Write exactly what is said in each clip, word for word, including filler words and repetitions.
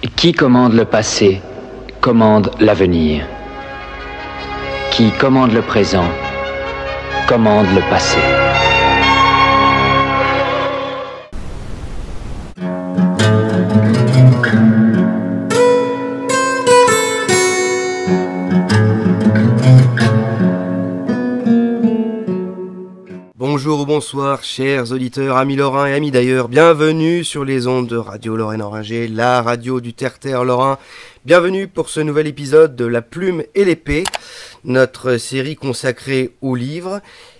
Qui commande le passé, commande l'avenir. Qui commande le présent, commande le passé. Bonjour ou bonsoir, chers auditeurs, amis lorrains et amis d'ailleurs, bienvenue sur les ondes de Radio Lorraine-Orangé, la radio du terre-terre lorrain. Bienvenue pour ce nouvel épisode de La Plume et l'Épée, notre série consacrée aux livres.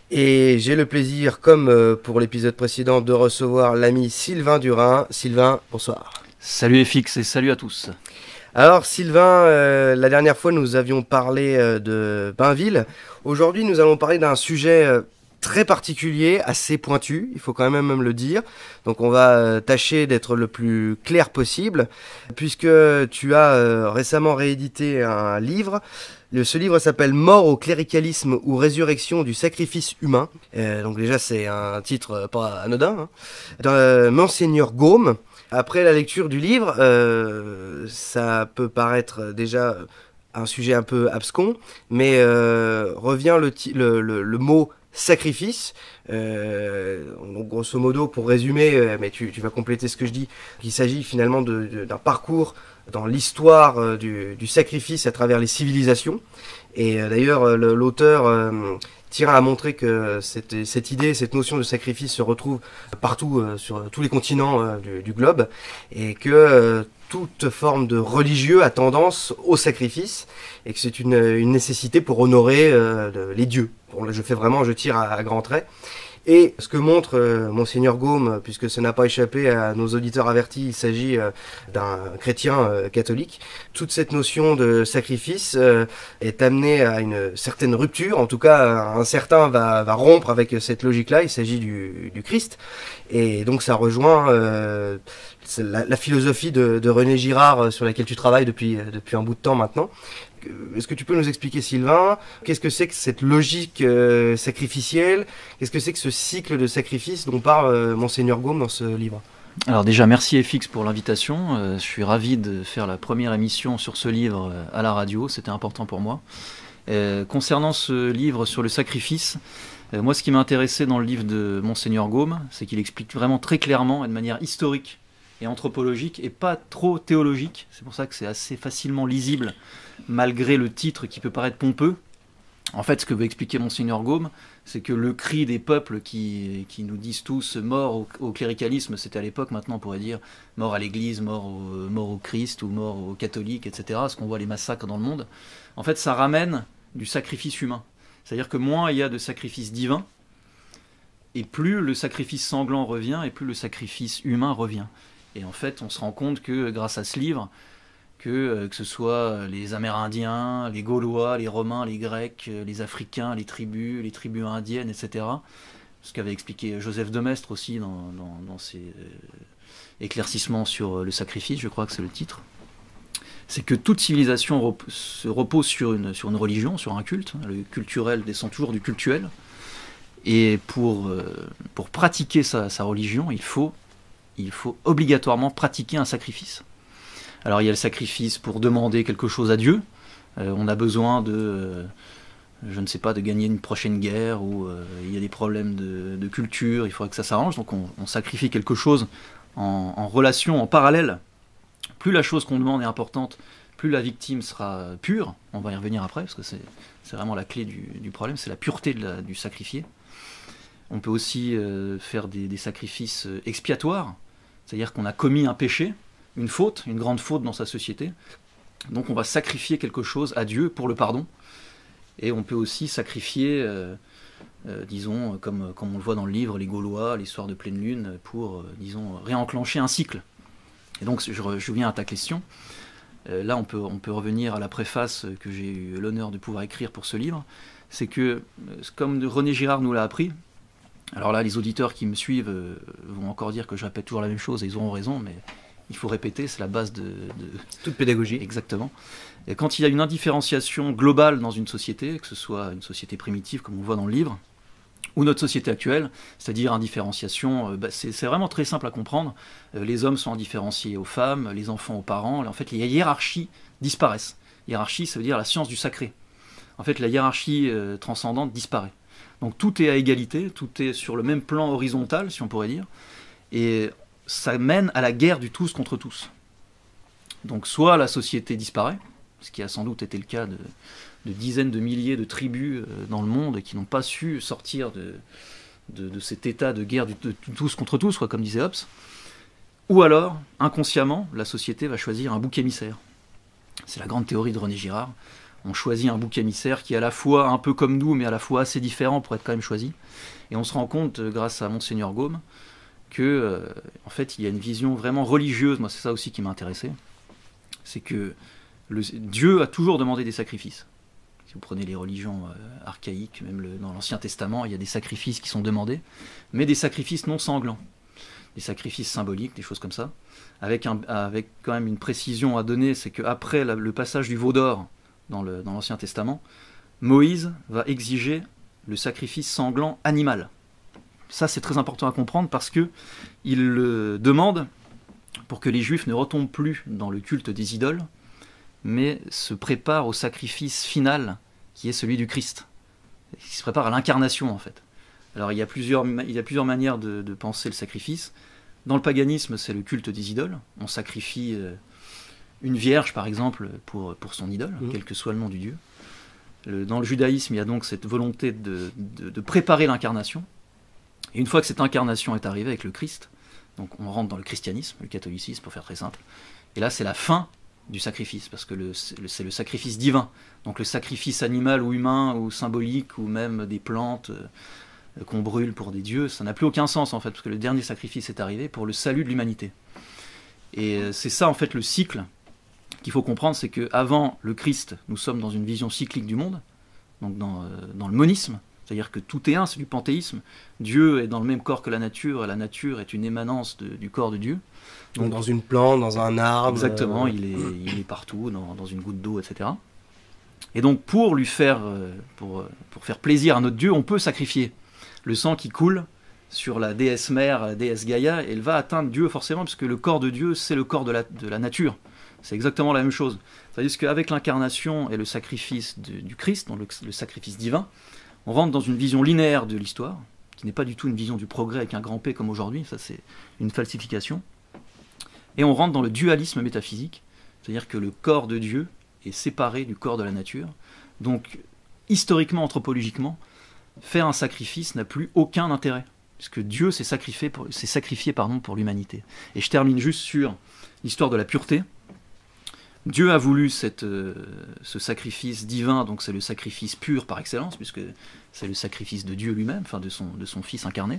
Et j'ai le plaisir, comme pour l'épisode précédent, de recevoir l'ami Sylvain Durin. Sylvain, bonsoir. Salut F X et salut à tous. Alors Sylvain, euh, la dernière fois nous avions parlé euh, de Bainville. Aujourd'hui nous allons parler d'un sujet euh, très particulier, assez pointu, il faut quand même, même le dire. Donc on va euh, tâcher d'être le plus clair possible, puisque tu as euh, récemment réédité un livre. Le, ce livre s'appelle « Mort au cléricalisme ou résurrection du sacrifice humain ». Euh, donc déjà c'est un titre euh, pas anodin, hein, de Monseigneur Gaume. Après la lecture du livre, euh, ça peut paraître déjà un sujet un peu abscon, mais euh, revient le, le, le, le mot sacrifice, euh, donc grosso modo pour résumer, euh, mais tu, tu vas compléter ce que je dis, il s'agit finalement de, de, d'un parcours dans l'histoire euh, du, du sacrifice à travers les civilisations, et euh, d'ailleurs euh, le, l'auteur euh, tient à montrer que cette, cette idée, cette notion de sacrifice se retrouve partout euh, sur tous les continents euh, du, du globe, et que euh, toute forme de religieux a tendance au sacrifice, et que c'est une, une nécessité pour honorer euh, de, les dieux. Bon, là, je fais vraiment, je tire à, à grands traits. Et ce que montre euh, Monseigneur Gaume, puisque ça n'a pas échappé à nos auditeurs avertis, il s'agit euh, d'un chrétien euh, catholique, toute cette notion de sacrifice euh, est amenée à une certaine rupture, en tout cas un certain va, va rompre avec cette logique-là, il s'agit du, du Christ, et donc ça rejoint euh, la, la philosophie de, de René Girard sur laquelle tu travailles depuis, depuis un bout de temps maintenant. Est-ce que tu peux nous expliquer, Sylvain, qu'est-ce que c'est que cette logique euh, sacrificielle? Qu'est-ce que c'est que ce cycle de sacrifice dont parle euh, Monseigneur Gaume dans ce livre? Alors déjà, merci F X pour l'invitation. Euh, je suis ravi de faire la première émission sur ce livre euh, à la radio, c'était important pour moi. Euh, concernant ce livre sur le sacrifice, euh, moi ce qui m'a intéressé dans le livre de Monseigneur Gaume, c'est qu'il explique vraiment très clairement et de manière historique et anthropologique et pas trop théologique. C'est pour ça que c'est assez facilement lisible malgré le titre qui peut paraître pompeux. En fait, ce que veut expliquer Monseigneur Gaume, c'est que le cri des peuples qui, qui nous disent tous mort au, au cléricalisme, c'était à l'époque, maintenant on pourrait dire mort à l'église, mort au, mort au Christ ou mort aux catholiques, et cetera. Ce qu'on voit les massacres dans le monde. En fait, ça ramène du sacrifice humain. C'est-à-dire que moins il y a de sacrifices divins, et plus le sacrifice sanglant revient, et plus le sacrifice humain revient. Et en fait, on se rend compte que grâce à ce livre, que, euh, que ce soit les Amérindiens, les Gaulois, les Romains, les Grecs, les Africains, les tribus, les tribus indiennes, et cetera. Ce qu'avait expliqué Joseph de Maistre aussi dans, dans, dans ses euh, éclaircissements sur le sacrifice, je crois que c'est le titre. C'est que toute civilisation rep- se repose sur une, sur une religion, sur un culte. Le culturel descend toujours du cultuel. Et pour, euh, pour pratiquer sa, sa religion, il faut, il faut obligatoirement pratiquer un sacrifice. Alors il y a le sacrifice pour demander quelque chose à Dieu. Euh, on a besoin de, euh, je ne sais pas, de gagner une prochaine guerre, ou euh, il y a des problèmes de, de culture, il faudrait que ça s'arrange. Donc on, on sacrifie quelque chose en, en relation, en parallèle. Plus la chose qu'on demande est importante, plus la victime sera pure. On va y revenir après, parce que c'est, c'est vraiment la clé du, du problème, c'est la pureté de la, du sacrifié. On peut aussi euh, faire des, des sacrifices expiatoires, c'est-à-dire qu'on a commis un péché, une faute, une grande faute dans sa société. Donc on va sacrifier quelque chose à Dieu pour le pardon. Et on peut aussi sacrifier, euh, euh, disons, comme, comme on le voit dans le livre, les Gaulois, les soirs de pleine lune, pour, euh, disons, réenclencher un cycle. Et donc je, je viens à ta question. Euh, là on peut, on peut revenir à la préface que j'ai eu l'honneur de pouvoir écrire pour ce livre. C'est que, comme René Girard nous l'a appris, alors là les auditeurs qui me suivent euh, vont encore dire que je répète toujours la même chose, et ils auront raison, mais il faut répéter, c'est la base de... de... toute pédagogie. Exactement. Et quand il y a une indifférenciation globale dans une société, que ce soit une société primitive, comme on voit dans le livre, ou notre société actuelle, c'est-à-dire indifférenciation, euh, bah, c'est, c'est vraiment très simple à comprendre. Euh, les hommes sont indifférenciés aux femmes, les enfants aux parents. En fait, les hiérarchies disparaissent. Hiérarchie, ça veut dire la science du sacré. En fait, la hiérarchie euh, transcendante disparaît. Donc tout est à égalité, tout est sur le même plan horizontal, si on pourrait dire, et ça mène à la guerre du tous contre tous. Donc soit la société disparaît, ce qui a sans doute été le cas de, de dizaines de milliers de tribus euh, dans le monde qui n'ont pas su sortir de, de, de cet état de guerre du, de tous contre tous, quoi, comme disait Hobbes, ou alors, inconsciemment, la société va choisir un bouc émissaire. C'est la grande théorie de René Girard. On choisit un bouc émissaire qui est à la fois un peu comme nous, mais à la fois assez différent pour être quand même choisi. Et on se rend compte, grâce à Monseigneur Gaume, que, euh, en fait, il y a une vision vraiment religieuse. Moi, c'est ça aussi qui m'a intéressé. C'est que le, Dieu a toujours demandé des sacrifices. Si vous prenez les religions euh, archaïques, même le, dans l'Ancien Testament, il y a des sacrifices qui sont demandés, mais des sacrifices non sanglants. Des sacrifices symboliques, des choses comme ça. Avec, un, avec quand même une précision à donner, c'est qu'après le passage du veau d'or, dans, le, dans l'Ancien Testament, Moïse va exiger le sacrifice sanglant animal. Ça, c'est très important à comprendre parce que il le demande pour que les Juifs ne retombent plus dans le culte des idoles, mais se préparent au sacrifice final qui est celui du Christ. Ils se préparent à l'incarnation, en fait. Alors, il y a plusieurs, il y a plusieurs manières de, de penser le sacrifice. Dans le paganisme, c'est le culte des idoles. On sacrifie euh, une vierge, par exemple, pour, pour son idole, mmh. quel que soit le nom du dieu. Le, dans le judaïsme, il y a donc cette volonté de, de, de préparer l'incarnation. Et une fois que cette incarnation est arrivée avec le Christ, donc on rentre dans le christianisme, le catholicisme, pour faire très simple. Et là, c'est la fin du sacrifice, parce que le, c'est le sacrifice divin. Donc le sacrifice animal ou humain, ou symbolique, ou même des plantes euh, qu'on brûle pour des dieux, ça n'a plus aucun sens, en fait, parce que le dernier sacrifice est arrivé pour le salut de l'humanité. Et euh, c'est ça, en fait, le cycle qu'il faut comprendre, c'est qu'avant le Christ, nous sommes dans une vision cyclique du monde, donc dans, euh, dans le monisme, c'est-à-dire que tout est un, c'est du panthéisme. Dieu est dans le même corps que la nature, et la nature est une émanence de, du corps de Dieu. Donc, donc dans une plante, dans un arbre... Exactement, euh... il, est, il est partout, dans, dans une goutte d'eau, et cetera. Et donc pour lui faire, pour, pour faire plaisir à notre Dieu, on peut sacrifier le sang qui coule sur la déesse mère, la déesse Gaïa, et elle va atteindre Dieu forcément, parce que le corps de Dieu, c'est le corps de la, de la nature. C'est exactement la même chose. C'est-à-dire qu'avec l'incarnation et le sacrifice de, du Christ, donc le, le sacrifice divin, on rentre dans une vision linéaire de l'histoire, qui n'est pas du tout une vision du progrès avec un grand P comme aujourd'hui, ça c'est une falsification. Et on rentre dans le dualisme métaphysique, c'est-à-dire que le corps de Dieu est séparé du corps de la nature. Donc, historiquement, anthropologiquement, faire un sacrifice n'a plus aucun intérêt, puisque Dieu s'est sacrifié pour, s'est sacrifié, pardon, pour l'humanité. Et je termine juste sur l'histoire de la pureté. Dieu a voulu cette, euh, ce sacrifice divin, donc c'est le sacrifice pur par excellence, puisque c'est le sacrifice de Dieu lui-même, enfin de son, de son Fils incarné,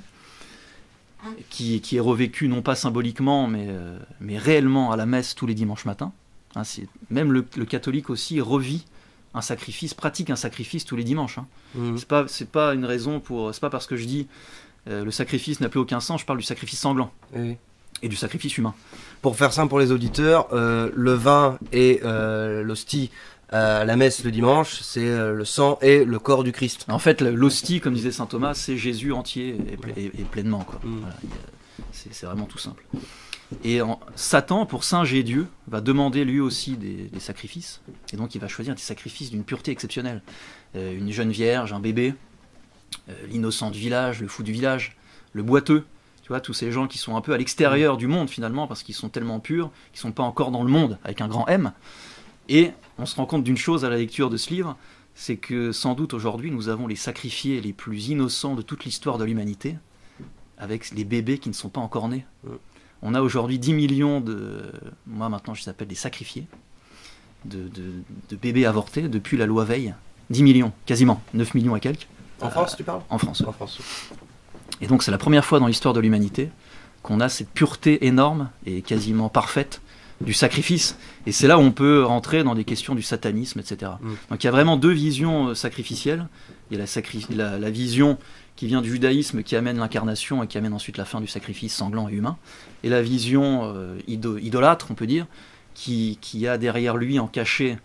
qui, qui est revécu non pas symboliquement, mais, euh, mais réellement à la messe tous les dimanches matins. Hein, c'est, même le, le catholique aussi revit un sacrifice, pratique un sacrifice tous les dimanches. Hein. Mmh. C'est pas, c'est pas une raison pour, c'est pas parce que je dis euh, le sacrifice n'a plus aucun sens, je parle du sacrifice sanglant. Oui. Et du sacrifice humain. Pour faire simple pour les auditeurs, euh, le vin et euh, l'hostie à la messe le dimanche, c'est euh, le sang et le corps du Christ. En fait, l'hostie, comme disait saint Thomas, c'est Jésus entier et, et, et pleinement. Quoi. Mmh. Voilà, c'est, c'est vraiment tout simple. Et en, Satan, pour singer Dieu, va demander lui aussi des, des sacrifices. Et donc il va choisir des sacrifices d'une pureté exceptionnelle. Euh, une jeune vierge, un bébé, euh, l'innocent du village, le fou du village, le boiteux. Tu vois, tous ces gens qui sont un peu à l'extérieur du monde finalement, parce qu'ils sont tellement purs, qu'ils ne sont pas encore dans le monde, avec un grand M. Et on se rend compte d'une chose à la lecture de ce livre, c'est que sans doute aujourd'hui nous avons les sacrifiés les plus innocents de toute l'histoire de l'humanité, avec les bébés qui ne sont pas encore nés. On a aujourd'hui dix millions de... Moi maintenant je les appelle des sacrifiés, de, de, de bébés avortés depuis la loi Veil. dix millions, quasiment, neuf millions et quelques. En euh, France tu parles ? En France. En France. Et donc c'est la première fois dans l'histoire de l'humanité qu'on a cette pureté énorme et quasiment parfaite du sacrifice. Et c'est là où on peut rentrer dans des questions du satanisme, et cetera. Mmh. Donc il y a vraiment deux visions sacrificielles. Il y a la, sacri- la, la vision qui vient du judaïsme, qui amène l'incarnation et qui amène ensuite la fin du sacrifice sanglant et humain. Et la vision euh, ido- idolâtre, on peut dire, qui, qui a derrière lui en cachet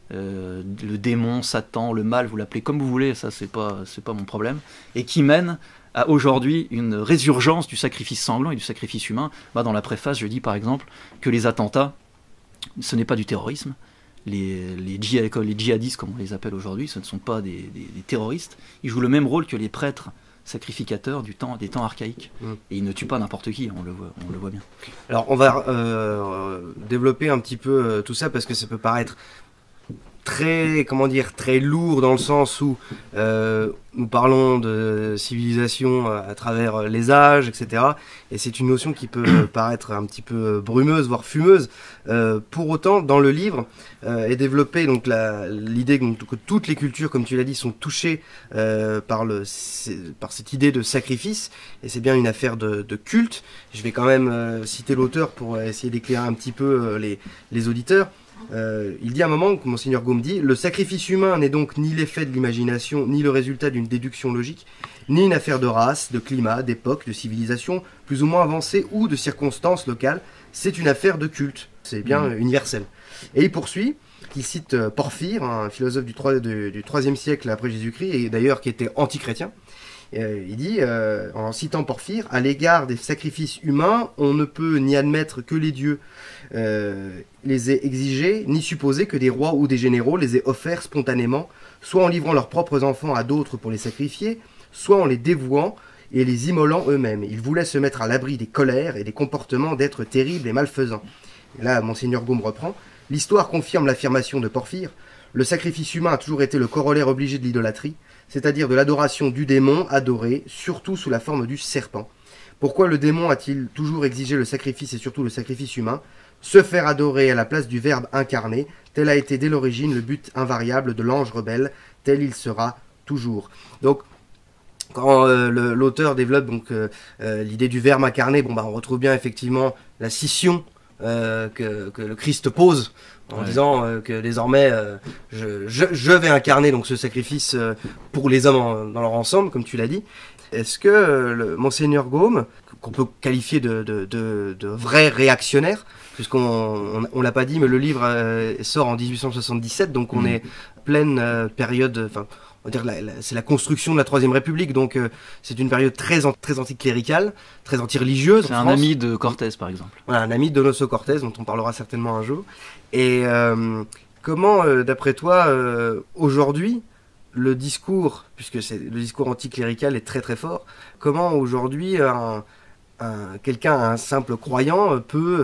euh, le démon, Satan, le mal, vous l'appelez comme vous voulez, ça c'est pas, c'est pas mon problème, et qui mène à aujourd'hui une résurgence du sacrifice sanglant et du sacrifice humain. Bah, dans la préface, je dis par exemple que les attentats, ce n'est pas du terrorisme. Les, les, djihad, les djihadistes, comme on les appelle aujourd'hui, ce ne sont pas des, des, des terroristes. Ils jouent le même rôle que les prêtres sacrificateurs du temps, des temps archaïques. Mmh. Et ils ne tuent pas n'importe qui, on le voit, on le voit bien. Alors on va euh, développer un petit peu euh, tout ça, parce que ça peut paraître très, comment dire, très lourd, dans le sens où euh, nous parlons de civilisation à travers les âges, et cetera. Et c'est une notion qui peut paraître un petit peu brumeuse, voire fumeuse. Euh, pour autant, dans le livre euh, est développée donc la, l'idée que, que toutes les cultures, comme tu l'as dit, sont touchées euh, par, le, par cette idée de sacrifice. Et c'est bien une affaire de, de culte. Je vais quand même euh, citer l'auteur pour essayer d'éclairer un petit peu euh, les, les auditeurs. Euh, il dit à un moment, que Monseigneur Gaume dit, le sacrifice humain n'est donc ni l'effet de l'imagination, ni le résultat d'une déduction logique, ni une affaire de race, de climat, d'époque, de civilisation plus ou moins avancée ou de circonstances locales. C'est une affaire de culte. C'est bien mmh. universel. Et il poursuit, il cite euh, Porphyre, un philosophe du, trois, de, du troisième siècle après Jésus-Christ, et d'ailleurs qui était anti-chrétien. Euh, il dit, euh, en citant Porphyre, à l'égard des sacrifices humains, on ne peut ni admettre que les dieux euh, les aient exigés, ni supposer que des rois ou des généraux les aient offerts spontanément, soit en livrant leurs propres enfants à d'autres pour les sacrifier, soit en les dévouant et les immolant eux-mêmes. Ils voulaient se mettre à l'abri des colères et des comportements d'êtres terribles et malfaisants. Et là, Monseigneur Gaume reprend, l'histoire confirme l'affirmation de Porphyre, le sacrifice humain a toujours été le corollaire obligé de l'idolâtrie, c'est-à-dire de l'adoration du démon adoré, surtout sous la forme du serpent. Pourquoi le démon a-t-il toujours exigé le sacrifice et surtout le sacrifice humain? Se faire adorer à la place du Verbe incarné, tel a été dès l'origine le but invariable de l'ange rebelle, tel il sera toujours. Donc, quand euh, le, l'auteur développe donc euh, euh, l'idée du Verbe incarné, bon bah on retrouve bien effectivement la scission euh, que, que le Christ pose en ouais. disant euh, que désormais euh, je, je, je vais incarner donc ce sacrifice euh, pour les hommes en, dans leur ensemble, comme tu l'as dit. Est-ce que euh, le Monseigneur Gaume, qu'on peut qualifier de, de, de, de vrai réactionnaire, puisqu'on on, on l'a pas dit, mais le livre euh, sort en dix-huit cent soixante-dix-sept, donc on mmh. est pleine euh, période, enfin on va dire la, la, c'est la construction de la Troisième République, donc euh, c'est une période très, an, très anticléricale, très anti-religieuse. C'est un France. Ami de Cortés par exemple. Voilà, un ami de Donoso Cortés, dont on parlera certainement un jour. Et euh, comment, euh, d'après toi, euh, aujourd'hui, le discours, puisque c'est, le discours anticlérical est très très fort, comment aujourd'hui un, un, quelqu'un, un simple croyant, peut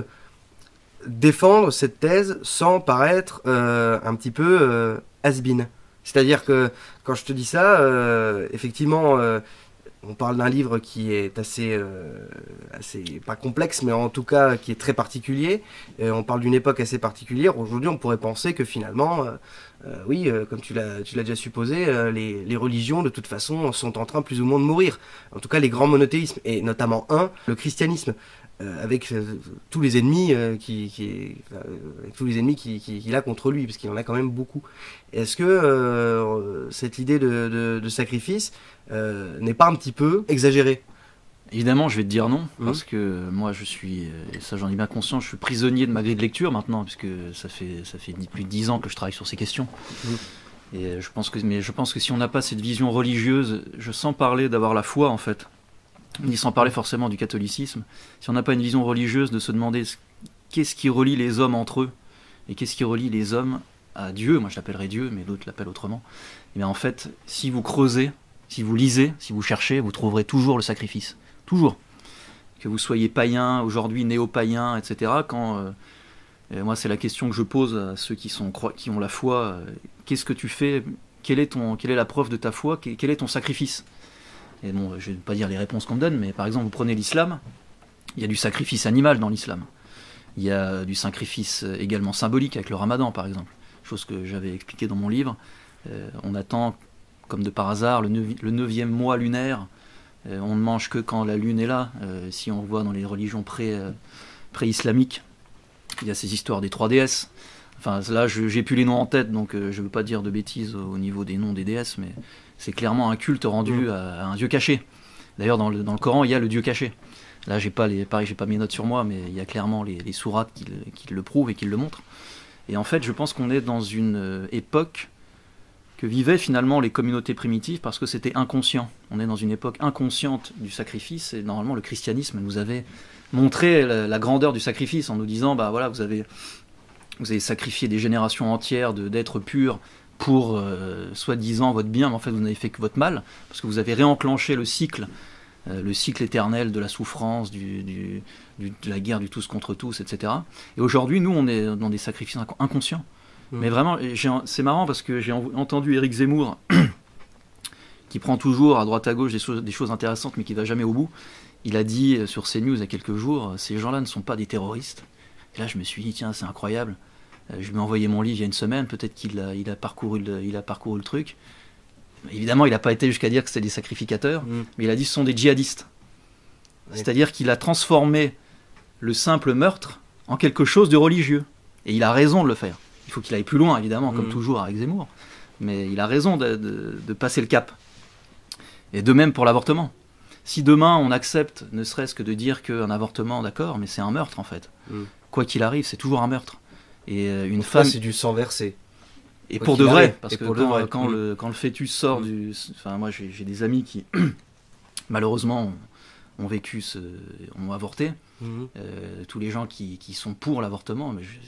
défendre cette thèse sans paraître euh, un petit peu euh, has-been? C'est-à-dire que quand je te dis ça, euh, effectivement, euh, on parle d'un livre qui est assez, euh, assez, pas complexe, mais en tout cas qui est très particulier. Et on parle d'une époque assez particulière. Aujourd'hui, on pourrait penser que finalement, euh, euh, oui, euh, comme tu l'as, tu l'as déjà supposé, euh, les, les religions, de toute façon, sont en train plus ou moins de mourir. En tout cas, les grands monothéismes, et notamment un, le christianisme. Euh, avec euh, tous les ennemis euh, qui, qui euh, avec tous les ennemis qu'il qui, qui a contre lui, parce qu'il en a quand même beaucoup. Est-ce que euh, cette idée de, de, de sacrifice euh, n'est pas un petit peu exagérée? Évidemment, je vais te dire non, mmh. parce que moi je suis, et ça j'en ai bien conscience, je suis prisonnier de ma grille de lecture maintenant, puisque ça fait, ça fait plus de dix ans que je travaille sur ces questions. Mmh. Et je pense que, mais je pense que si on n'a pas cette vision religieuse, je sens parler d'avoir la foi en fait, ni sans parler forcément du catholicisme, si on n'a pas une vision religieuse de se demander qu'est-ce qui relie les hommes entre eux, et qu'est-ce qui relie les hommes à Dieu, moi je l'appellerais Dieu, mais d'autres l'appellent autrement, et bien en fait, si vous creusez, si vous lisez, si vous cherchez, vous trouverez toujours le sacrifice. Toujours. Que vous soyez païen, aujourd'hui néo-païen, et cetera. Quand, euh, moi c'est la question que je pose à ceux qui, sont, qui ont la foi, euh, qu'est-ce que tu fais, quelle est, ton, quelle est la preuve de ta foi, quel est ton sacrifice? Et bon, je ne vais pas dire les réponses qu'on me donne, mais par exemple, vous prenez l'islam, il y a du sacrifice animal dans l'islam. Il y a du sacrifice également symbolique avec le ramadan, par exemple. Chose que j'avais expliqué dans mon livre. Euh, on attend, comme de par hasard, le, neuvi- le neuvième mois lunaire. Euh, on ne mange que quand la lune est là. Euh, si on voit dans les religions pré, euh, pré-islamiques, il y a ces histoires des trois déesses. Enfin, là, je, j'ai plus les noms en tête, donc euh, je ne veux pas dire de bêtises au, au niveau des noms des déesses, mais c'est clairement un culte rendu à, à un dieu caché. D'ailleurs, dans le, dans le Coran, il y a le dieu caché. Là, j'ai pas les, pareil, j'ai pas mes notes sur moi, mais il y a clairement les, les sourates qui le, qui le prouvent et qui le montrent. Et en fait, je pense qu'on est dans une euh, époque que vivaient finalement les communautés primitives parce que c'était inconscient. On est dans une époque inconsciente du sacrifice et normalement le christianisme nous avait montré la, la grandeur du sacrifice en nous disant bah voilà, vous avez, vous avez sacrifié des générations entières de, d'êtres purs pour euh, soi-disant votre bien, mais en fait vous n'avez fait que votre mal parce que vous avez réenclenché le cycle, euh, le cycle éternel de la souffrance, du, du, du, de la guerre du tous contre tous, et cetera. Et aujourd'hui, nous, on est dans des sacrifices inc- inconscients. Mais vraiment, c'est marrant parce que j'ai entendu Éric Zemmour, qui prend toujours à droite à gauche des choses, des choses intéressantes, mais qui ne va jamais au bout. Il a dit sur CNews il y a quelques jours, ces gens-là ne sont pas des terroristes. Et là, je me suis dit, tiens, c'est incroyable. Je lui ai envoyé mon livre il y a une semaine, peut-être qu'il a, il a, parcouru le, il a parcouru le truc. Évidemment, il n'a pas été jusqu'à dire que c'était des sacrificateurs, mmh. mais il a dit que ce sont des djihadistes. Oui. C'est-à-dire qu'il a transformé le simple meurtre en quelque chose de religieux. Et il a raison de le faire. Il faut qu'il aille plus loin, évidemment, comme mmh. toujours avec Zemmour. Mais il a raison de, de, de passer le cap. Et de même pour l'avortement. Si demain, on accepte, ne serait-ce que de dire qu'un avortement, d'accord, mais c'est un meurtre, en fait. Mmh. Quoi qu'il arrive, c'est toujours un meurtre. Et une Pourquoi femme... c'est du sang versé. Et pour de vrai, parce que quand, vrai. Quand, mmh. le, quand le fœtus sort mmh. du... Enfin, moi, j'ai, j'ai des amis qui, malheureusement, ont, ont vécu, ce, ont avorté. Mmh. Euh, tous les gens qui, qui sont pour l'avortement... Mais je,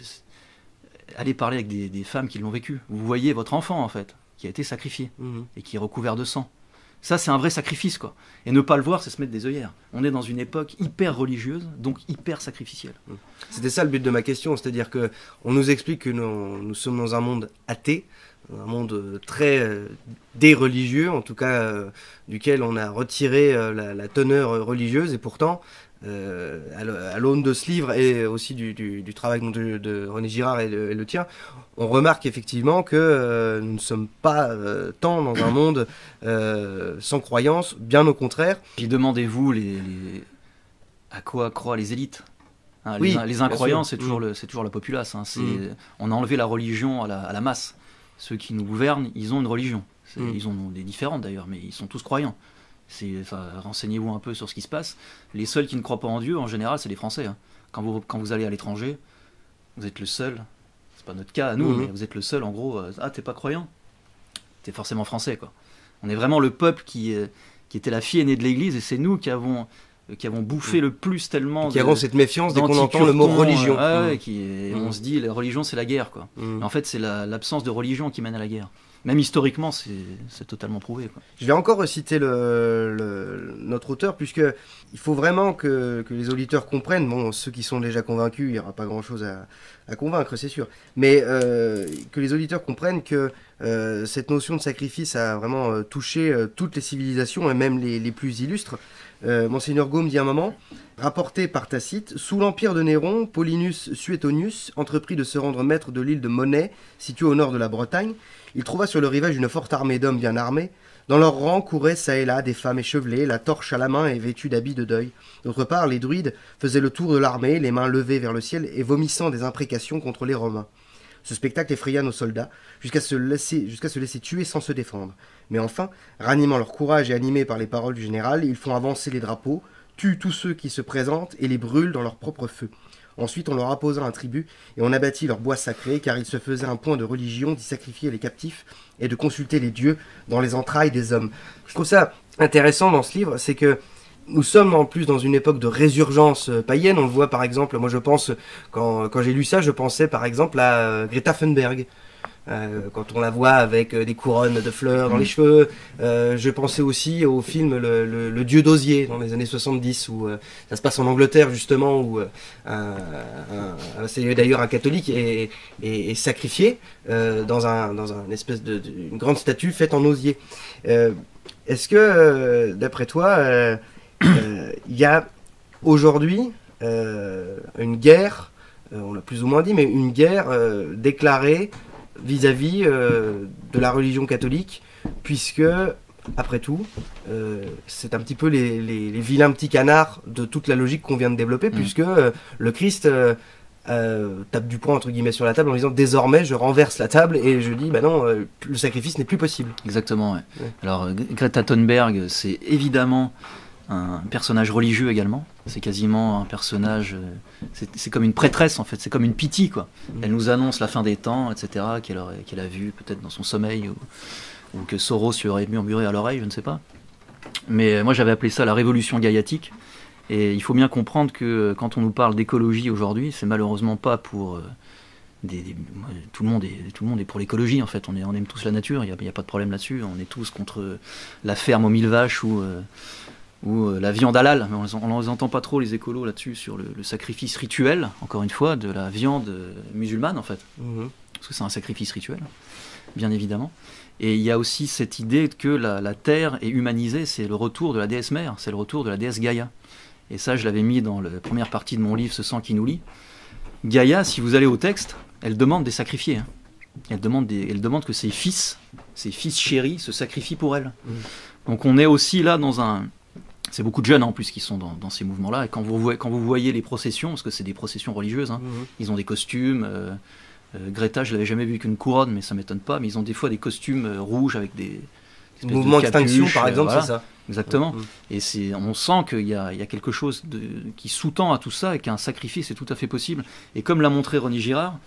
allez parler avec des, des femmes qui l'ont vécu. Vous voyez votre enfant, en fait, qui a été sacrifié mmh. et qui est recouvert de sang. Ça, c'est un vrai sacrifice, quoi. Et ne pas le voir, c'est se mettre des œillères. On est dans une époque hyper religieuse, donc hyper sacrificielle. Mmh. C'était ça le but de ma question, c'est-à-dire que on nous explique que nous, nous sommes dans un monde athée, un monde très euh, déreligieux, en tout cas euh, duquel on a retiré euh, la, la teneur religieuse, et pourtant... Euh, à l'aune de ce livre et aussi du, du, du travail de, de René Girard et le, et le tien, on remarque effectivement que euh, nous ne sommes pas euh, tant dans un monde euh, sans croyance, bien au contraire. Puis demandez-vous les, les... à quoi croient les élites. Hein, oui, les, les incroyants, c'est toujours, mmh. toujours la populace. Hein, c'est, mmh. On a enlevé la religion à la, à la masse. Ceux qui nous gouvernent, ils ont une religion. Mmh. Ils ont des différentes d'ailleurs, mais ils sont tous croyants. C'est, enfin, renseignez-vous un peu sur ce qui se passe. Les seuls qui ne croient pas en Dieu, en général, c'est les Français. Hein. Quand, vous, quand vous allez à l'étranger, vous êtes le seul. C'est pas notre cas à nous, mmh. mais vous êtes le seul, en gros. Euh, ah, t'es pas croyant, t'es forcément français, quoi. On est vraiment le peuple qui, euh, qui était la fille aînée de l'Église, et c'est nous qui avons, euh, qui avons bouffé mmh. le plus tellement. Et qui de, avons cette méfiance dès qu'on entend le mot religion. Euh, ouais, mmh. qui, et mmh. on se dit, la religion, c'est la guerre, quoi. Mmh. En fait, c'est la, l'absence de religion qui mène à la guerre. Même historiquement, c'est, c'est totalement prouvé, quoi. Je vais encore reciter le, le, notre auteur, puisqu'il faut vraiment que, que les auditeurs comprennent. Bon, ceux qui sont déjà convaincus, il n'y aura pas grand-chose à, à convaincre, c'est sûr. Mais euh, que les auditeurs comprennent que euh, cette notion de sacrifice a vraiment euh, touché euh, toutes les civilisations, et même les, les plus illustres. Euh, Monseigneur Gaume dit un moment, rapporté par Tacite, sous l'empire de Néron, Paulinus Suetonius entreprit de se rendre maître de l'île de Monet, située au nord de la Bretagne. Il trouva sur le rivage une forte armée d'hommes bien armés. Dans leurs rangs couraient çà et là des femmes échevelées, la torche à la main et vêtues d'habits de deuil. D'autre part, les druides faisaient le tour de l'armée, les mains levées vers le ciel et vomissant des imprécations contre les Romains. Ce spectacle effraya nos soldats, jusqu'à se laisser, jusqu'à se laisser tuer sans se défendre. Mais enfin, ranimant leur courage et animés par les paroles du général, ils font avancer les drapeaux, tuent tous ceux qui se présentent et les brûlent dans leur propre feu. Ensuite, on leur apposa un tribut et on abattit leur bois sacré, car il se faisait un point de religion d'y sacrifier les captifs et de consulter les dieux dans les entrailles des hommes. Je trouve ça intéressant dans ce livre, c'est que nous sommes en plus dans une époque de résurgence païenne. On le voit par exemple, moi je pense, quand, quand j'ai lu ça, je pensais par exemple à Greta Thunberg. Euh, quand on la voit avec euh, des couronnes de fleurs dans les cheveux. Euh, je pensais aussi au film Le, le, le Dieu d'Osier dans les années soixante-dix, où euh, ça se passe en Angleterre justement, où euh, un, un, un, c'est d'ailleurs un catholique est, est, est sacrifié euh, dans un dans un espèce de, de une grande statue faite en osier. Euh, est-ce que euh, d'après toi, euh, euh, il y a aujourd'hui euh, une guerre, euh, on l'a plus ou moins dit, mais une guerre euh, déclarée vis-à-vis euh, de la religion catholique, puisque, après tout, euh, c'est un petit peu les, les, les vilains petits canards de toute la logique qu'on vient de développer, mmh. puisque euh, le Christ euh, euh, tape du poing, entre guillemets, sur la table en disant « Désormais, je renverse la table et je dis, bah non, euh, le sacrifice n'est plus possible. » Exactement, ouais. Ouais. Alors, Greta Thunberg, c'est évidemment un personnage religieux également. C'est quasiment un personnage, euh, c'est comme une prêtresse en fait, c'est comme une Pythie quoi. Elle nous annonce la fin des temps, et cetera, qu'elle qu'elle a vu peut-être dans son sommeil, ou, ou que Soros lui aurait murmuré à l'oreille, je ne sais pas. Mais moi j'avais appelé ça la révolution gaillatique. Et il faut bien comprendre que quand on nous parle d'écologie aujourd'hui, c'est malheureusement pas pour... Euh, Des, des, tout, le monde est, tout le monde est pour l'écologie en fait, on, est, on aime tous la nature, il n'y a, a pas de problème là-dessus, on est tous contre la ferme aux mille vaches ou, euh, ou euh, la viande halal, mais on ne les entend pas trop les écolos là-dessus sur le, le sacrifice rituel, encore une fois, de la viande musulmane en fait, mmh. Parce que c'est un sacrifice rituel, bien évidemment. Et il y a aussi cette idée que la, la terre est humanisée, c'est le retour de la déesse mère, c'est le retour de la déesse Gaïa. Et ça je l'avais mis dans la première partie de mon livre, Ce sang qui nous lie. Gaïa, si vous allez au texte, elle demande des sacrifiés. Hein. Elle, demande des, elle demande que ses fils, ses fils chéris, se sacrifient pour elle. Mmh. Donc on est aussi là dans un... C'est beaucoup de jeunes en plus qui sont dans, dans ces mouvements-là. Et quand vous, voyez, quand vous voyez les processions, parce que c'est des processions religieuses, hein, mmh. Ils ont des costumes. Euh, euh, Greta, je ne l'avais jamais vu qu'une couronne, mais ça ne m'étonne pas. Mais ils ont des fois des costumes euh, rouges avec des... Mouvement Extinction, par exemple, voilà. C'est ça. Exactement. Mmh. Et c'est, on sent qu'il y a, il y a quelque chose de, qui sous-tend à tout ça et qu'un sacrifice est tout à fait possible. Et comme l'a montré René Girard,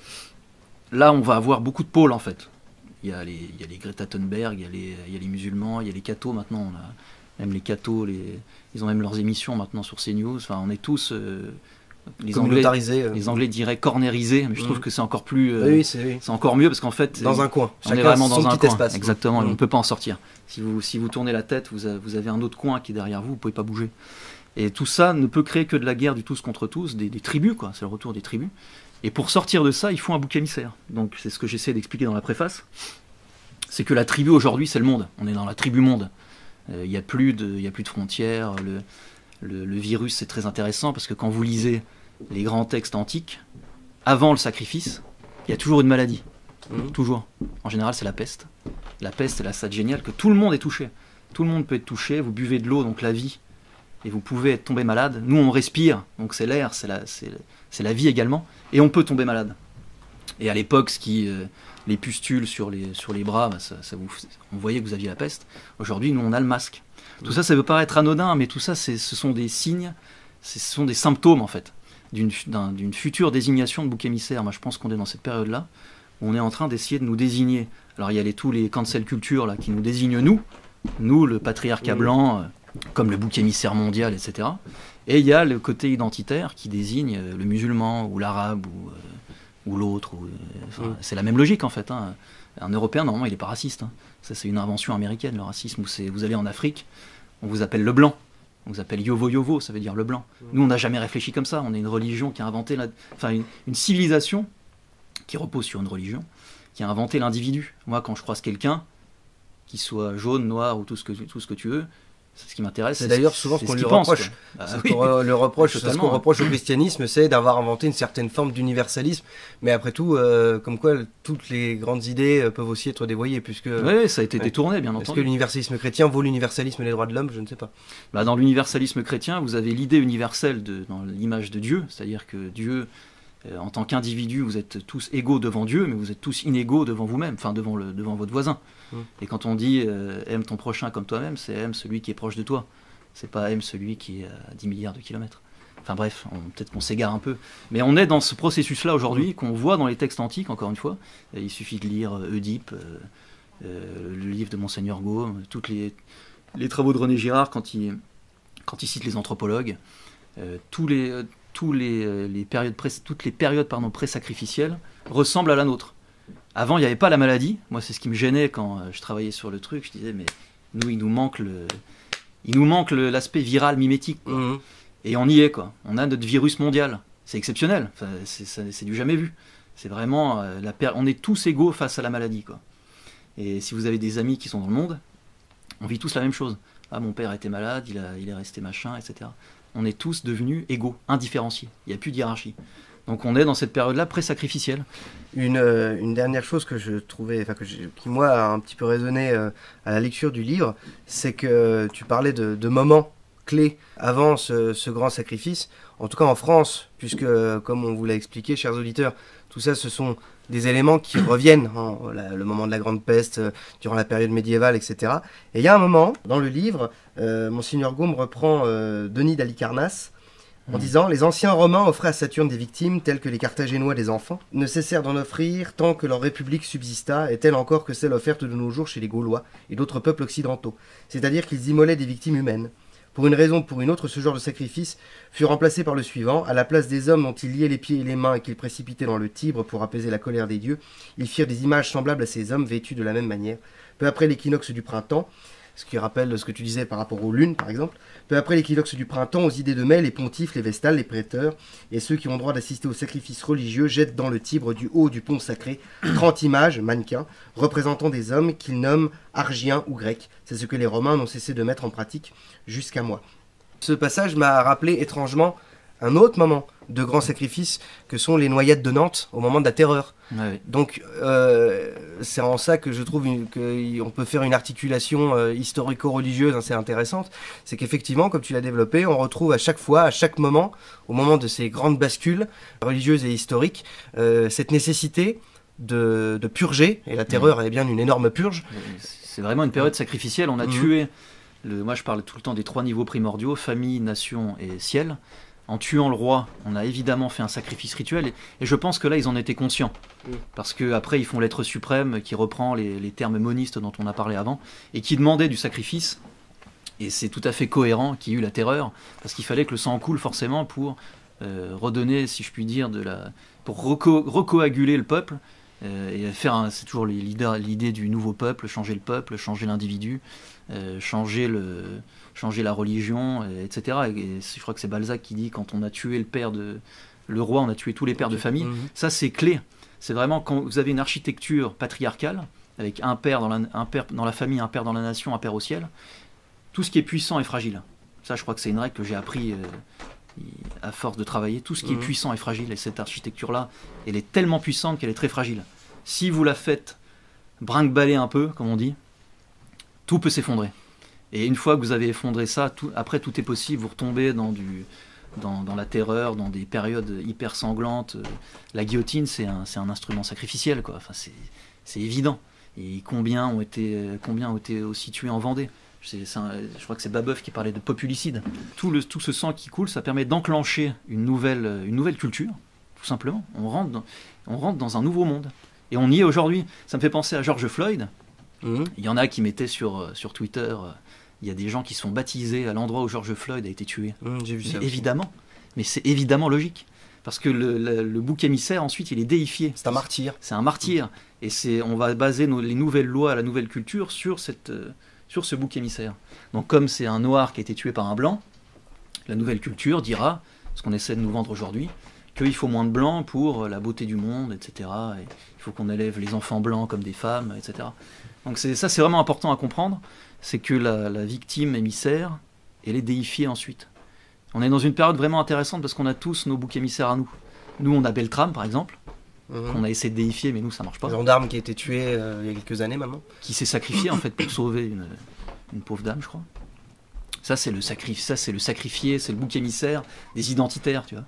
là, on va avoir beaucoup de pôles, en fait. Il y a les, il y a les Greta Thunberg, il y a les, il y a les musulmans, il y a les cathos maintenant. On a même les cathos, les, ils ont même leurs émissions maintenant sur CNews. Enfin, on est tous... Euh, les Anglais, euh... les Anglais diraient cornérisés, mais je trouve mmh. que c'est encore plus... Euh, oui, c'est, oui. c'est encore mieux parce qu'en fait... Dans un coin. On est vraiment dans un coin. Espace, exactement, mmh. on ne peut pas en sortir. Si vous, si vous tournez la tête, vous avez, vous avez un autre coin qui est derrière vous, vous ne pouvez pas bouger. Et tout ça ne peut créer que de la guerre du tous contre tous, des, des tribus, quoi. C'est le retour des tribus. Et pour sortir de ça, il faut un bouc émissaire. Donc c'est ce que j'essaie d'expliquer dans la préface. C'est que la tribu aujourd'hui, c'est le monde. On est dans la tribu monde. Il euh, n'y a, a plus de frontières. Le, le, le virus, c'est très intéressant parce que quand vous lisez les grands textes antiques, avant le sacrifice, il y a toujours une maladie. Mmh. Toujours. En général, c'est la peste. La peste, c'est là, ça génial que tout le monde est touché. Tout le monde peut être touché. Vous buvez de l'eau, donc la vie, et vous pouvez être tombé malade. Nous, on respire, donc c'est l'air, c'est la, c'est, c'est la vie également, et on peut tomber malade. Et à l'époque, ce qui, euh, les pustules sur les, sur les bras, bah, ça, ça vous, on voyait que vous aviez la peste. Aujourd'hui, nous, on a le masque. Mmh. Tout ça, ça peut paraître anodin, mais tout ça, c'est, ce sont des signes, ce sont des symptômes, en fait, d'une, d'un, d'une future désignation de bouc émissaire. Moi, je pense qu'on est dans cette période-là, où on est en train d'essayer de nous désigner. Alors, il y a les, tous les cancel culture là, qui nous désignent nous, nous, le patriarcat mmh. blanc, euh, comme le bouc émissaire mondial, et cetera. Et il y a le côté identitaire qui désigne euh, le musulman, ou l'arabe, ou, euh, ou l'autre. Ou, euh, enfin, mmh. C'est la même logique, en fait. Hein. Un Européen, normalement, il n'est pas raciste. Hein. Ça, c'est une invention américaine, le racisme, où c'est, vous allez en Afrique, on vous appelle le blanc. On vous appelle Yovo Yovo, ça veut dire le blanc. Mmh. Nous, on n'a jamais réfléchi comme ça. On est une religion qui a inventé... La... Enfin, une, une civilisation qui repose sur une religion, qui a inventé l'individu. Moi, quand je croise quelqu'un, qu'il soit jaune, noir ou tout ce que, tout ce que tu veux, c'est ce qui m'intéresse. C'est, c'est d'ailleurs souvent ce qu'on lui reproche. Bah, ce, oui. qu'on le reproche ce qu'on reproche au christianisme, c'est d'avoir inventé une certaine forme d'universalisme. Mais après tout, euh, comme quoi toutes les grandes idées peuvent aussi être dévoyées. Puisque, oui, ça a été ouais. détourné, bien entendu. Est-ce que l'universalisme chrétien vaut l'universalisme et les droits de l'homme? Je ne sais pas. Bah, dans l'universalisme chrétien, vous avez l'idée universelle de, dans l'image de Dieu, c'est-à-dire que Dieu... En tant qu'individu, vous êtes tous égaux devant Dieu, mais vous êtes tous inégaux devant vous-même, enfin devant, le, devant votre voisin. Mmh. Et quand on dit euh, aime ton prochain comme toi-même, c'est aime celui qui est proche de toi. C'est pas aime celui qui est à dix milliards de kilomètres. Enfin bref, on, peut-être qu'on s'égare un peu. Mais on est dans ce processus-là aujourd'hui, mmh. qu'on voit dans les textes antiques, encore une fois. Et il suffit de lire Oedipe, euh, euh, le livre de Monseigneur Gaume, tous les, les travaux de René Girard quand il, quand il cite les anthropologues, euh, tous les... Euh, Tous les, les périodes pré, toutes les périodes pardon, pré-sacrificielles ressemblent à la nôtre. Avant, il n'y avait pas la maladie. Moi, c'est ce qui me gênait quand je travaillais sur le truc. Je disais, mais nous, il nous manque, le, il nous manque le, l'aspect viral mimétique. Mmh. Et on y est, quoi. On a notre virus mondial. C'est exceptionnel. Enfin, c'est, c'est, c'est du jamais vu. C'est vraiment... Euh, la per... On est tous égaux face à la maladie, quoi. Et si vous avez des amis qui sont dans le monde, on vit tous la même chose. Ah, mon père était malade, il, a, il est resté machin, et cetera. On est tous devenus égaux, indifférenciés. Il n'y a plus de hiérarchie. Donc on est dans cette période-là pré-sacrificielle. Une, euh, une dernière chose que je trouvais, enfin que je, qui moi a un petit peu résonné euh, à la lecture du livre, c'est que tu parlais de, de moments clés avant ce, ce grand sacrifice. En tout cas en France, puisque comme on vous l'a expliqué, chers auditeurs, Tout ça, ce sont des éléments qui reviennent, hein, la, le moment de la Grande Peste, euh, durant la période médiévale, et cetera. Et il y a un moment, dans le livre, euh, Monseigneur Gaume reprend euh, Denis d'Halicarnasse, en mmh. disant « Les anciens Romains offraient à Saturne des victimes, telles que les Carthaginois des enfants, ne cessèrent d'en offrir tant que leur république subsista, et telle encore que celle offerte de nos jours chez les Gaulois et d'autres peuples occidentaux. C'est-à-dire qu'ils immolaient des victimes humaines. Pour une raison ou pour une autre, ce genre de sacrifice fut remplacé par le suivant. À la place des hommes dont ils liaient les pieds et les mains et qu'ils précipitaient dans le Tibre pour apaiser la colère des dieux, ils firent des images semblables à ces hommes vêtus de la même manière. Peu après l'équinoxe du printemps, ce qui rappelle ce que tu disais par rapport aux lunes, par exemple, peu après l'équinoxe du printemps, aux idées de mai, les pontifes, les vestales, les prêteurs et ceux qui ont droit d'assister aux sacrifices religieux jettent dans le Tibre du haut du pont sacré trente images, mannequins, représentant des hommes qu'ils nomment argiens ou grecs. C'est ce que les Romains n'ont cessé de mettre en pratique jusqu'à moi. Ce passage m'a rappelé étrangement un autre moment de grand sacrifice que sont les noyades de Nantes au moment de la Terreur. Ouais. Donc euh, c'est en ça que je trouve qu'on peut faire une articulation euh, historico-religieuse assez intéressante. C'est qu'effectivement, comme tu l'as développé, on retrouve à chaque fois, à chaque moment, au moment de ces grandes bascules religieuses et historiques, euh, cette nécessité de, de purger, et la Terreur mmh. est bien une énorme purge. C'est vraiment une période sacrificielle. On a mmh. tué, le, moi je parle tout le temps des trois niveaux primordiaux, famille, nation et ciel. En tuant le roi, on a évidemment fait un sacrifice rituel, et, et je pense que là, ils en étaient conscients. Mmh. Parce qu'après, ils font l'être suprême, qui reprend les, les termes monistes dont on a parlé avant, et qui demandait du sacrifice, et c'est tout à fait cohérent qu'il y ait eu la terreur, parce qu'il fallait que le sang coule forcément pour euh, redonner, si je puis dire, de la, pour reco recoaguler le peuple, euh, et faire, c'est toujours l'idée du nouveau peuple, changer le peuple, changer l'individu, euh, changer le... changer la religion, et cetera. Et, et je crois que c'est Balzac qui dit, quand on a tué le père de... le roi, on a tué tous les pères de famille. Mmh. Ça, c'est clé. C'est vraiment quand vous avez une architecture patriarcale, avec un père, dans la, un père dans la famille, un père dans la nation, un père au ciel, tout ce qui est puissant est fragile. Ça, je crois que c'est une règle que j'ai appris euh, à force de travailler. Tout ce qui mmh. est puissant est fragile, et cette architecture-là, elle est tellement puissante qu'elle est très fragile. Si vous la faites brinque-baller un peu, comme on dit, tout peut s'effondrer. Et une fois que vous avez effondré ça, tout, après tout est possible, vous retombez dans, du, dans, dans la terreur, dans des périodes hyper sanglantes. La guillotine, c'est un, c'est un instrument sacrificiel, quoi. Enfin, c'est évident. Et combien ont été, combien ont été aussi tués en Vendée? C'est, c'est un, je crois que c'est Babeuf qui parlait de populicide. Tout, le, tout ce sang qui coule, ça permet d'enclencher une nouvelle, une nouvelle culture, tout simplement. On rentre, dans, on rentre dans un nouveau monde. Et on y est aujourd'hui. Ça me fait penser à George Floyd. Mmh. Il y en a qui mettaient sur, sur Twitter... Il y a des gens qui sont baptisés à l'endroit où George Floyd a été tué. Mmh, j'ai vu ça. Évidemment. Mais c'est évidemment logique. Parce que le, le, le bouc émissaire, ensuite, il est déifié. C'est un martyr. C'est un martyr. Mmh. Et c'est, on va baser nos, les nouvelles lois, la nouvelle culture sur, cette, euh, sur ce bouc émissaire. Donc comme c'est un noir qui a été tué par un blanc, la nouvelle culture dira, ce qu'on essaie de nous vendre aujourd'hui, qu'il faut moins de blancs pour la beauté du monde, et cetera. Et il faut qu'on élève les enfants blancs comme des femmes, et cetera. Donc c'est, ça, c'est vraiment important à comprendre. C'est que la, la victime émissaire, elle est déifiée ensuite. On est dans une période vraiment intéressante parce qu'on a tous nos boucs émissaires à nous. Nous, on a Beltrame, par exemple, mmh. qu'on a essayé de déifier, mais nous, ça marche pas. Un gendarme qui a été tué euh, il y a quelques années maintenant. Qui s'est sacrifié, en fait, pour sauver une, une pauvre dame, je crois. Ça, c'est le, sacri ça, c'est le sacrifié, c'est le bouc émissaire des identitaires, tu vois.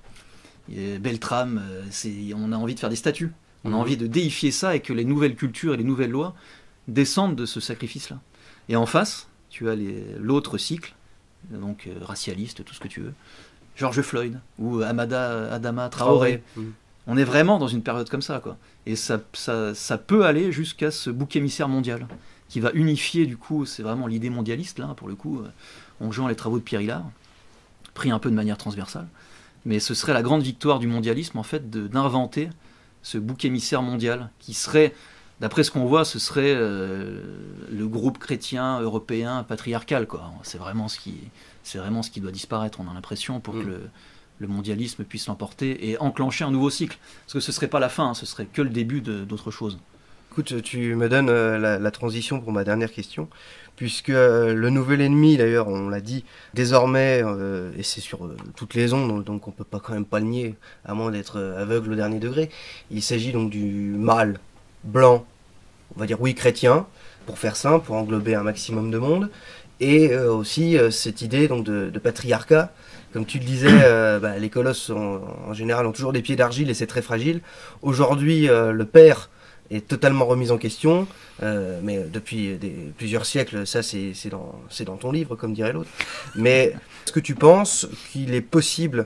Et Beltrame, c'est, on a envie de faire des statues. On mmh. a envie de déifier ça et que les nouvelles cultures et les nouvelles lois descendent de ce sacrifice-là. Et en face, tu as l'autre cycle, donc euh, racialiste, tout ce que tu veux, George Floyd ou Amada, Adama Traoré. Mmh. On est vraiment dans une période comme ça, quoi. Et ça, ça, ça peut aller jusqu'à ce bouc émissaire mondial qui va unifier, du coup, c'est vraiment l'idée mondialiste, là, pour le coup. Euh, on joint les travaux de Pierre Hillard, pris un peu de manière transversale. Mais ce serait la grande victoire du mondialisme, en fait, d'inventer ce bouc émissaire mondial qui serait... D'après ce qu'on voit, ce serait euh, le groupe chrétien européen patriarcal, quoi. C'est vraiment ce qui, c'est vraiment ce qui doit disparaître. On a l'impression pour mmh. que le, le mondialisme puisse l'emporter et enclencher un nouveau cycle. Parce que ce serait pas la fin, hein, ce serait que le début d'autre chose. Écoute, tu me donnes euh, la, la transition pour ma dernière question, puisque euh, le nouvel ennemi, d'ailleurs, on l'a dit, désormais, euh, et c'est sur euh, toutes les ondes, donc on peut pas quand même pas le nier, à moins d'être euh, aveugle au dernier degré. Il s'agit donc du mâle blanc, on va dire oui chrétien, pour faire simple, pour englober un maximum de monde, et euh, aussi euh, cette idée donc, de, de patriarcat. Comme tu le disais, euh, bah, les colosses sont, en général ont toujours des pieds d'argile et c'est très fragile. Aujourd'hui, euh, le père est totalement remis en question, euh, mais depuis des, plusieurs siècles, ça c'est dans, c'est dans ton livre, comme dirait l'autre. Mais est-ce que tu penses qu'il est possible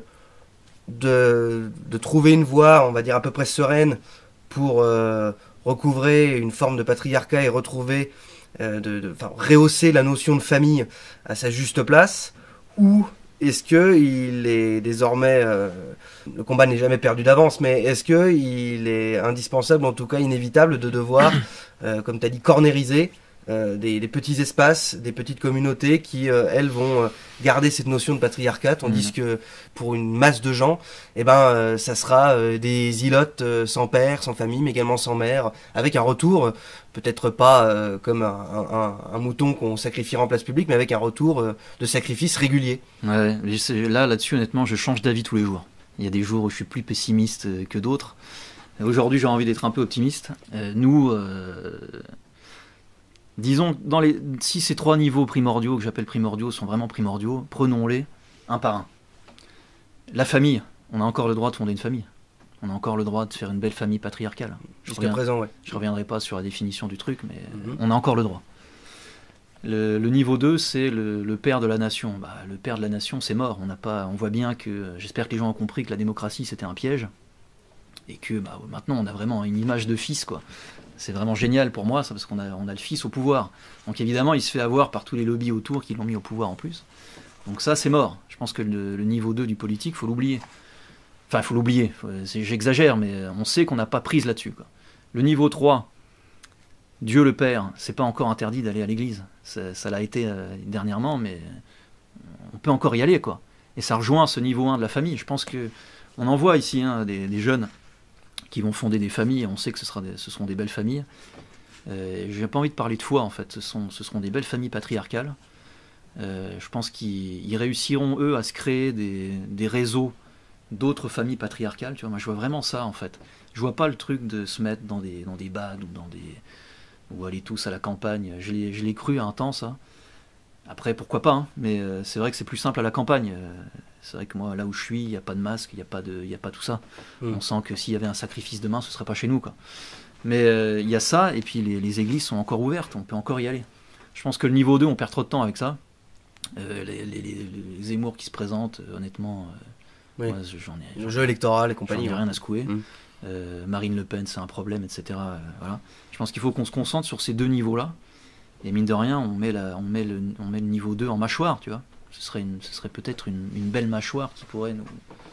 de, de trouver une voie, on va dire à peu près sereine, pour euh, recouvrer une forme de patriarcat et retrouver, euh, de, de, enfin, rehausser la notion de famille à sa juste place, ou est-ce qu'il est désormais, euh, le combat n'est jamais perdu d'avance, mais est-ce qu'il est indispensable, en tout cas inévitable, de devoir, euh, comme tu as dit, cornériser euh, des, des petits espaces, des petites communautés qui, euh, elles, vont euh, garder cette notion de patriarcat, tandis mmh. que pour une masse de gens, eh ben, euh, ça sera euh, des îlotes euh, sans père, sans famille, mais également sans mère, avec un retour, euh, peut-être pas euh, comme un, un, un mouton qu'on sacrifiera en place publique, mais avec un retour euh, de sacrifice régulier. Ouais, là, là-dessus, honnêtement, je change d'avis tous les jours. Il y a des jours où je suis plus pessimiste que d'autres. Aujourd'hui, j'ai envie d'être un peu optimiste. Euh, nous... Euh... Disons, dans les, si ces trois niveaux primordiaux, que j'appelle primordiaux, sont vraiment primordiaux, prenons-les un par un. La famille, on a encore le droit de fonder une famille. On a encore le droit de faire une belle famille patriarcale. Jusqu'à présent, ouais. Je ne reviendrai pas sur la définition du truc, mais mm-hmm. on a encore le droit. Le, le niveau deux, c'est le, le père de la nation. Bah, le père de la nation, c'est mort. On n'a pas, on voit bien que, j'espère que les gens ont compris que la démocratie, c'était un piège. Et que bah, maintenant, on a vraiment une image de fils, quoi. C'est vraiment génial pour moi, ça, parce qu'on a, on a le fils au pouvoir. Donc évidemment, il se fait avoir par tous les lobbies autour qui l'ont mis au pouvoir en plus. Donc ça, c'est mort. Je pense que le, le niveau deux du politique, il faut l'oublier. Enfin, il faut l'oublier. J'exagère, mais on sait qu'on n'a pas prise là-dessus, quoi. Le niveau trois, Dieu le Père, c'est pas encore interdit d'aller à l'église. Ça, ça l'a été euh, dernièrement, mais on peut encore y aller, quoi. Et ça rejoint ce niveau un de la famille. Je pense que on en voit ici hein, des, des jeunes qui vont fonder des familles, on sait que ce, sera des, ce seront des belles familles. Euh, je n'ai pas envie de parler de foi, en fait, ce, sont, ce seront des belles familles patriarcales. Euh, je pense qu'ils réussiront, eux, à se créer des, des réseaux d'autres familles patriarcales. Tu vois, moi, je vois vraiment ça, en fait. Je vois pas le truc de se mettre dans des, dans des bads ou, dans des, ou aller tous à la campagne. Je l'ai cru à un temps, ça. Après, pourquoi pas, hein, mais euh, c'est vrai que c'est plus simple à la campagne. Euh, C'est vrai que moi, là où je suis, il n'y a pas de masque, il n'y a pas de, il y a pas tout ça. Mmh. On sent que s'il y avait un sacrifice demain, ce ne serait pas chez nous, quoi. Mais euh, il y a ça, et puis les, les églises sont encore ouvertes, on peut encore y aller. Je pense que le niveau deux, on perd trop de temps avec ça. Euh, les, les, les, les Zemmour qui se présentent, euh, honnêtement, euh, oui. moi, j'en ai... Le jeu électoral et compagnie. J'en ai rien à secouer. Mmh. Euh, Marine Le Pen, c'est un problème, et cetera. Euh, voilà. Je pense qu'il faut qu'on se concentre sur ces deux niveaux-là. Et mine de rien, on met, la, on met, le, on met le niveau deux en mâchoire, tu vois. Ce serait, une, ce serait peut-être une, une belle mâchoire qui pourrait nous,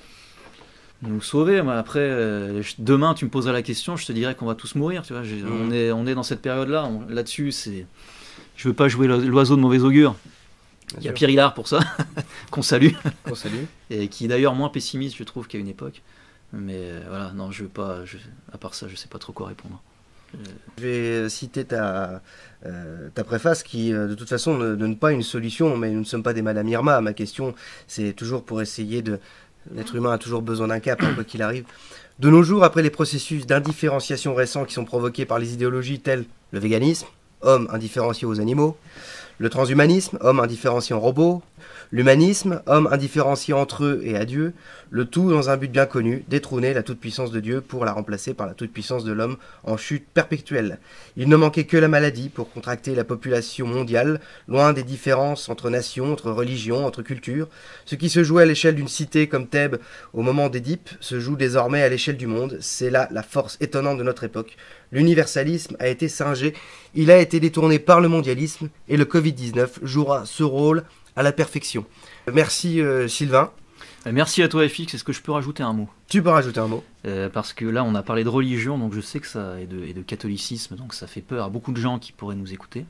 nous sauver. Mais après, euh, demain, tu me poserais la question, je te dirais qu'on va tous mourir. Tu vois. Mmh. On, est, on est dans cette période-là. Là-dessus, c'est, je veux pas jouer l'oiseau de mauvais augure. Bien Il y a sûr. Pierre Hillard pour ça, qu'on salue. Qu'on salue. Et qui est d'ailleurs moins pessimiste, je trouve, qu'à une époque. Mais euh, voilà, non, je veux pas. Je, à part ça, je sais pas trop quoi répondre. Je vais citer ta, euh, ta préface qui, euh, de toute façon, ne donne pas une solution, mais nous ne sommes pas des Madame Irma. Ma question, c'est toujours pour essayer de... L'être humain a toujours besoin d'un cap, quoi qu'il arrive. De nos jours, après les processus d'indifférenciation récents qui sont provoqués par les idéologies telles le véganisme, homme indifférencié aux animaux, le transhumanisme, homme indifférencié en robots, l'humanisme, homme indifférencié entre eux et à Dieu, le tout dans un but bien connu, détrôner la toute-puissance de Dieu pour la remplacer par la toute-puissance de l'homme en chute perpétuelle. Il ne manquait que la maladie pour contracter la population mondiale, loin des différences entre nations, entre religions, entre cultures. Ce qui se jouait à l'échelle d'une cité comme Thèbes au moment d'Édipe se joue désormais à l'échelle du monde. C'est là la force étonnante de notre époque. L'universalisme a été singé, il a été détourné par le mondialisme et le covid dix-neuf jouera ce rôle à la perfection. Merci euh, Sylvain. Merci à toi F X, est-ce que je peux rajouter un mot? Tu peux rajouter un mot. Euh, parce que là on a parlé de religion, donc je sais que ça, et de, et de catholicisme, donc ça fait peur à beaucoup de gens qui pourraient nous écouter.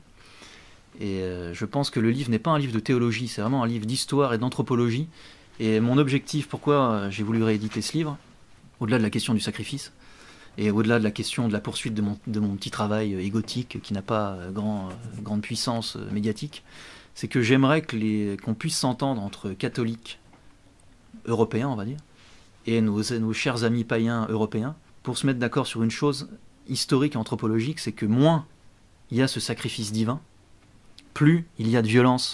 Et euh, je pense que le livre n'est pas un livre de théologie, c'est vraiment un livre d'histoire et d'anthropologie. Et mon objectif, pourquoi j'ai voulu rééditer ce livre, au-delà de la question du sacrifice, et au-delà de la question de la poursuite de mon, de mon petit travail égotique qui n'a pas grand, grande puissance médiatique, c'est que j'aimerais que les, qu'on puisse s'entendre entre catholiques européens, on va dire, et nos, nos chers amis païens européens, pour se mettre d'accord sur une chose historique et anthropologique, c'est que moins il y a ce sacrifice divin, plus il y a de violence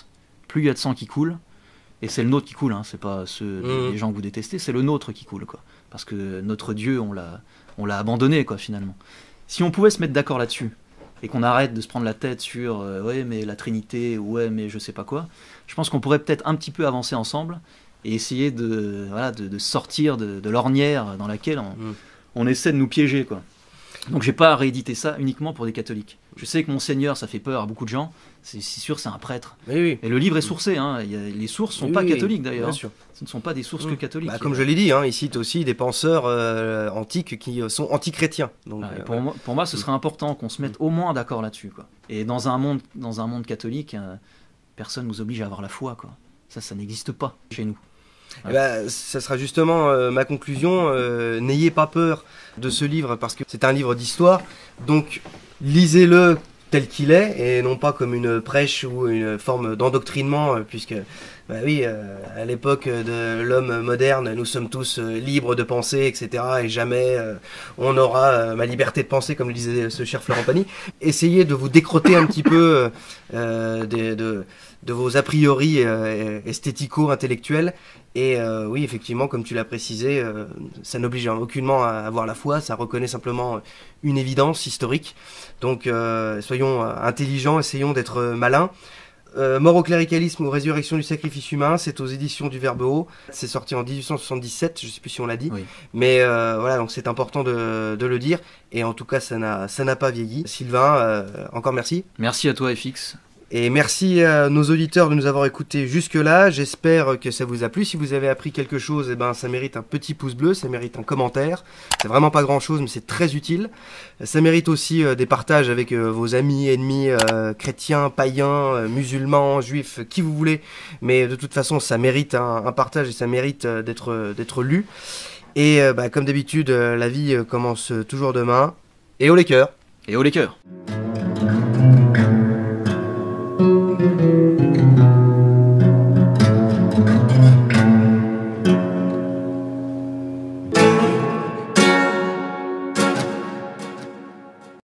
plus il y a de sang qui coule, et c'est le nôtre qui coule, hein, c'est pas ceux Mmh. des gens que vous détestez, c'est le nôtre qui coule, quoi. Parce que notre Dieu, on l'a, on l'a abandonné, quoi, finalement. Si on pouvait se mettre d'accord là-dessus, et qu'on arrête de se prendre la tête sur euh, ouais mais la Trinité, ouais mais je sais pas quoi, je pense qu'on pourrait peut-être un petit peu avancer ensemble et essayer de, voilà, de, de sortir de, de l'ornière dans laquelle on, Mmh. on essaie de nous piéger, quoi. Donc j'ai pas réédité ça uniquement pour des catholiques. Je sais que Monseigneur, ça fait peur à beaucoup de gens, c'est si sûr c'est un prêtre. Oui, oui. Et le livre est sourcé, hein. Il y a, les sources sont Oui, pas oui, catholiques d'ailleurs. bien sûr. Ce ne sont pas des sources Mmh. que catholiques. Bah, comme je l'ai dit, hein, il cite aussi des penseurs euh, antiques qui euh, sont anti-chrétiens. Donc, Ouais, et euh, pour, moi, pour moi, ce serait important qu'on se mette au moins d'accord là-dessus, quoi. Et dans un monde, dans un monde catholique, euh, personne nous oblige à avoir la foi, quoi. Ça, ça n'existe pas chez nous. Eh ben, ça sera justement euh, ma conclusion. Euh, N'ayez pas peur de ce livre parce que c'est un livre d'histoire. Donc lisez-le tel qu'il est et non pas comme une prêche ou une forme d'endoctrinement euh, puisque bah oui, euh, à l'époque de l'homme moderne, nous sommes tous euh, libres de penser, et cetera. Et jamais euh, on aura euh, ma liberté de penser, comme le disait ce cher Florent Pagny. Essayez de vous décrotter un petit peu euh, de, de, de vos a priori euh, esthético-intellectuels. Et euh, oui, effectivement, comme tu l'as précisé, euh, ça n'oblige aucunement à avoir la foi, ça reconnaît simplement une évidence historique. Donc euh, soyons intelligents, essayons d'être malins. Euh, Mort au cléricalisme ou Résurrection du sacrifice humain, c'est aux éditions du Verbe-Haut. C'est sorti en dix-huit cent soixante-dix-sept, je ne sais plus si on l'a dit. Oui. Mais euh, voilà, donc c'est important de, de le dire. Et en tout cas, ça n'a, ça n'a pas vieilli. Sylvain, euh, encore merci. Merci à toi, F X. Et merci à nos auditeurs de nous avoir écoutés jusque-là. J'espère que ça vous a plu. Si vous avez appris quelque chose, eh ben, ça mérite un petit pouce bleu, ça mérite un commentaire. C'est vraiment pas grand-chose, mais c'est très utile. Ça mérite aussi euh, des partages avec euh, vos amis, ennemis, euh, chrétiens, païens, euh, musulmans, juifs, qui vous voulez. Mais de toute façon, ça mérite un, un partage et ça mérite euh, d'être, euh, d'être lu. Et euh, bah, comme d'habitude, euh, la vie euh, commence toujours demain. Et haut les cœurs. Et haut les cœurs.